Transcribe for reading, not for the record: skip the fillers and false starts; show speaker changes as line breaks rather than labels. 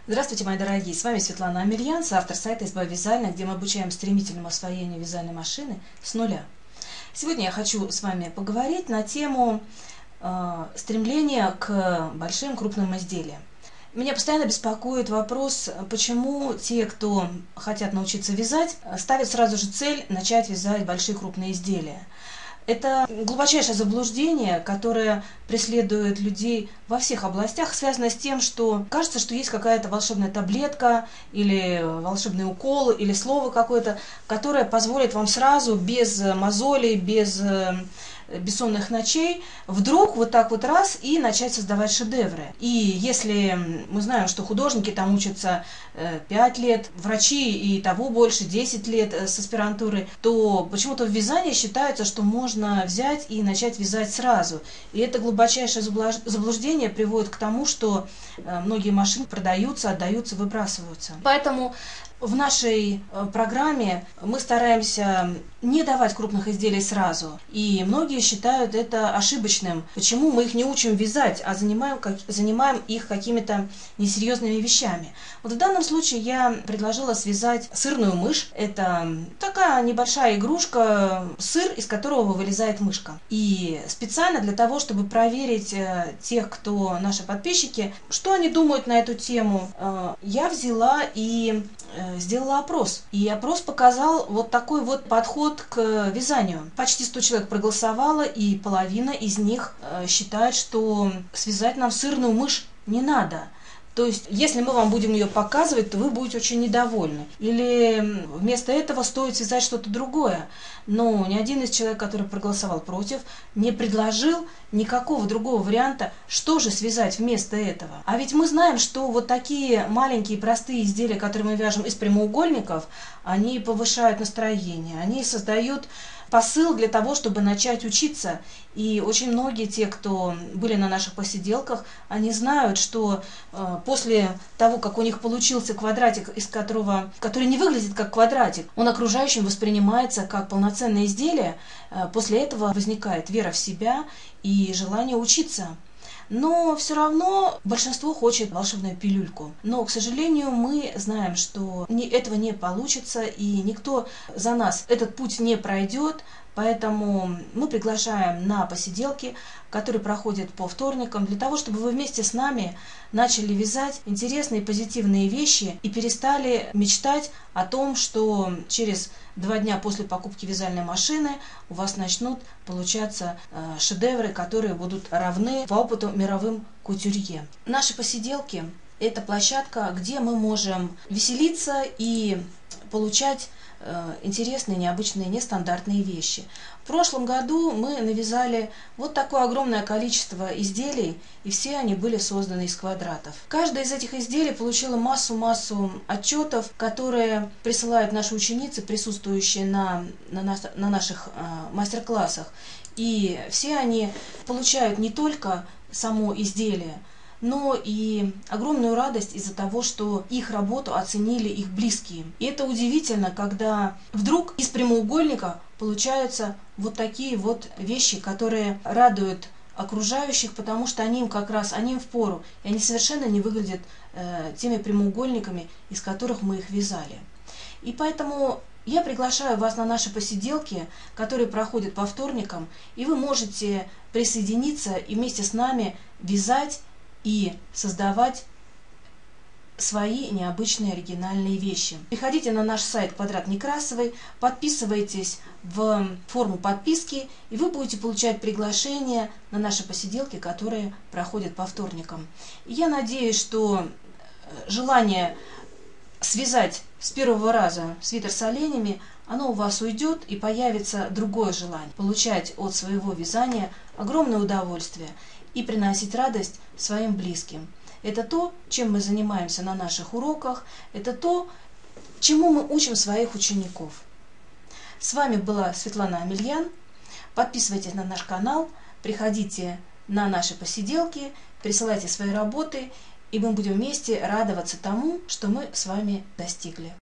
Здравствуйте, мои дорогие! С вами Светлана Амельян, автор сайта «Изба вязальная», где мы обучаем стремительному освоению вязальной машины с нуля. Сегодня я хочу с вами поговорить на тему стремления к большим крупным изделиям. Меня постоянно беспокоит вопрос, почему те, кто хотят научиться вязать, ставят сразу же цель начать вязать большие крупные изделия. Это глубочайшее заблуждение, которое преследует людей во всех областях, связано с тем, что кажется, что есть какая-то волшебная таблетка или волшебный укол, или слово какое-то, которое позволит вам сразу, без мозолей, без бессонных ночей, вдруг вот так вот раз и начать создавать шедевры. И если мы знаем, что художники там учатся 5 лет, врачи и того больше, 10 лет с аспирантурой, то почему-то в вязании считается, что можно взять и начать вязать сразу. И это глубочайшее заблуждение приводит к тому, что многие машины продаются, отдаются, выбрасываются. Поэтому в нашей программе мы стараемся не давать крупных изделий сразу. И многие считают это ошибочным. Почему мы их не учим вязать, а занимаем их какими-то несерьезными вещами? Вот в данном случае я предложила связать сырную мышь. Это такая небольшая игрушка, сыр, из которого вылезает мышка. И специально для того, чтобы проверить тех, кто наши подписчики, что они думают на эту тему, я взяла и сделала опрос. И опрос показал вот такой вот подход к вязанию. Почти 100 человек проголосовало, и половина из них считает, что связать нам сырную мышь не надо. То есть, если мы вам будем ее показывать, то вы будете очень недовольны. Или вместо этого стоит связать что-то другое. Но ни один из человек, который проголосовал против, не предложил никакого другого варианта, что же связать вместо этого. А ведь мы знаем, что вот такие маленькие простые изделия, которые мы вяжем из прямоугольников, они повышают настроение, они создают посыл для того, чтобы начать учиться. И очень многие те, кто были на наших посиделках, они знают, что после того, как у них получился квадратик, который не выглядит как квадратик, он окружающим воспринимается как полноценное изделие, после этого возникает вера в себя и желание учиться. Но все равно большинство хочет волшебную пилюльку. Но, к сожалению, мы знаем, что этого не получится, и никто за нас этот путь не пройдет. Поэтому мы приглашаем на посиделки, которые проходят по вторникам, для того, чтобы вы вместе с нами начали вязать интересные позитивные вещи и перестали мечтать о том, что через 2 дня после покупки вязальной машины у вас начнут получаться шедевры, которые будут равны по опыту мировым кутюрье. Наши посиделки – это площадка, где мы можем веселиться и получать интересные, необычные, нестандартные вещи. В прошлом году мы навязали вот такое огромное количество изделий, и все они были созданы из квадратов. Каждое из этих изделий получило массу отчетов, которые присылают наши ученицы, присутствующие на наших мастер-классах. И все они получают не только само изделие, но и огромную радость из-за того, что их работу оценили их близкие. И это удивительно, когда вдруг из прямоугольника получаются вот такие вот вещи, которые радуют окружающих, потому что они им впору, и они совершенно не выглядят теми прямоугольниками, из которых мы их вязали. И поэтому я приглашаю вас на наши посиделки, которые проходят по вторникам, и вы можете присоединиться и вместе с нами вязать и создавать свои необычные оригинальные вещи. Приходите на наш сайт Квадрат Некрасовой, подписывайтесь в форму подписки, и вы будете получать приглашения на наши посиделки, которые проходят по вторникам. И я надеюсь, что желание связать с первого раза свитер с оленями, оно у вас уйдет, и появится другое желание получать от своего вязания огромное удовольствие и приносить радость своим близким. Это то, чем мы занимаемся на наших уроках, это то, чему мы учим своих учеников. С вами была Светлана Амельян. Подписывайтесь на наш канал, приходите на наши посиделки, присылайте свои работы, и мы будем вместе радоваться тому, что мы с вами достигли.